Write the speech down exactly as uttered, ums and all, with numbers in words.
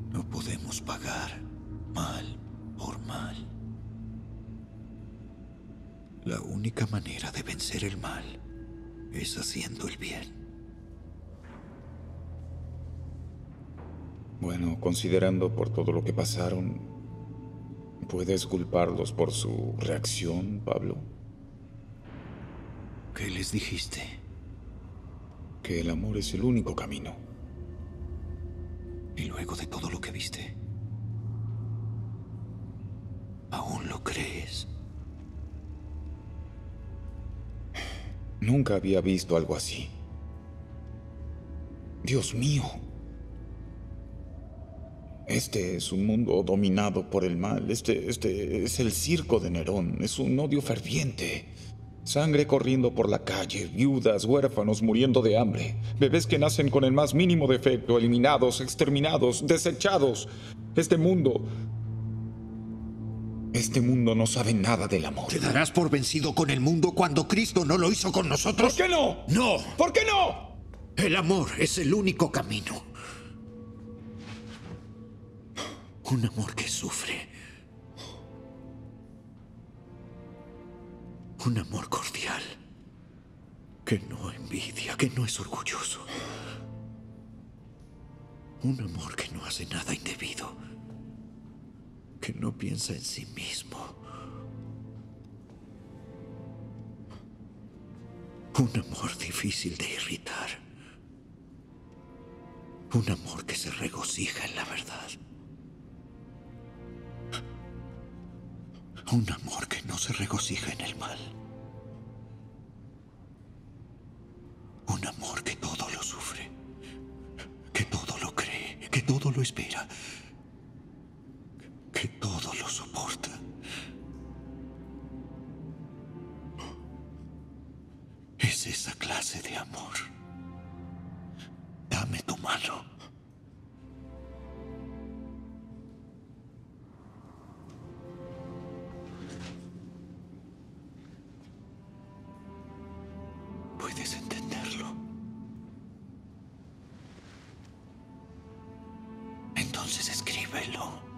No podemos pagar mal por mal. La única manera de vencer el mal es haciendo el bien. Bueno, considerando por todo lo que pasaron, ¿puedes culparlos por su reacción, Pablo? ¿Qué les dijiste? Que el amor es el único camino. Y luego de todo lo que viste, ¿aún lo crees? Nunca había visto algo así. Dios mío. Este es un mundo dominado por el mal. Este, este es el circo de Nerón. Es un odio ferviente. Sangre corriendo por la calle, viudas, huérfanos muriendo de hambre, bebés que nacen con el más mínimo defecto, eliminados, exterminados, desechados. Este mundo... Este mundo no sabe nada del amor. ¿Te darás por vencido con el mundo cuando Cristo no lo hizo con nosotros? ¿Por qué no? ¡No! ¿Por qué no? El amor es el único camino. Un amor que sufre. Un amor cordial. Que no envidia, que no es orgulloso. Un amor que no hace nada indebido. Que no piensa en sí mismo. Un amor difícil de irritar. Un amor que se regocija en la verdad. Un amor que no se regocija en el mal. Un amor que todo lo sufre. Que todo lo cree. Que todo lo espera. Que todo lo soporta. Es esa clase de amor. Dame tu mano. ¿Puedes entenderlo? Entonces escríbelo.